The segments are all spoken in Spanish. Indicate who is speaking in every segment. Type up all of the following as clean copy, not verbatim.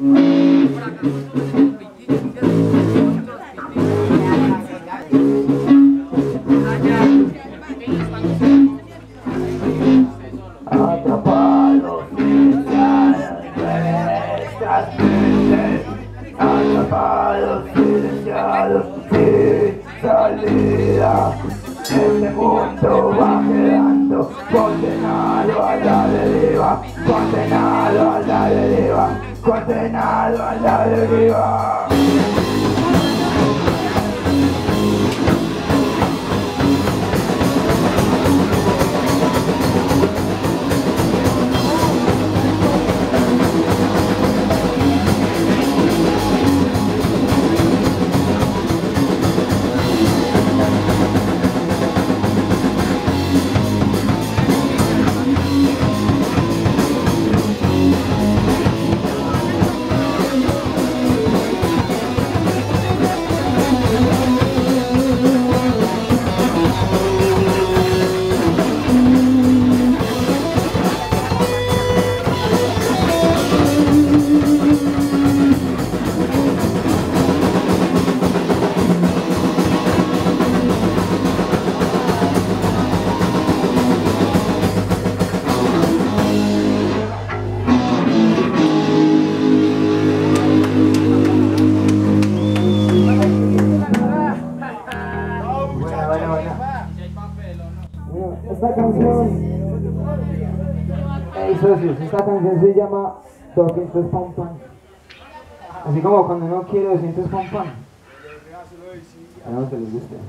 Speaker 1: Atrapados sin nuestras mentes, atrapados, silenciados, sin salida. Este mundo va quedando condenado a la deriva, condenado a la deriva, condenado a la deriva.
Speaker 2: Esta canción, socios, esta canción se llama 200 pam pam. Así como cuando uno quiere 200 pam pam. Esperamos que les guste.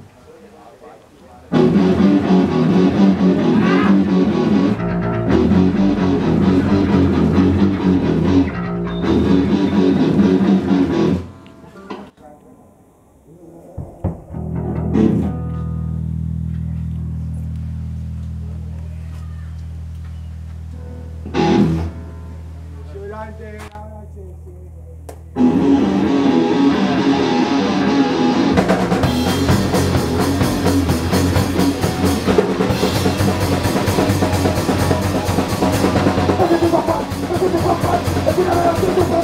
Speaker 1: Es una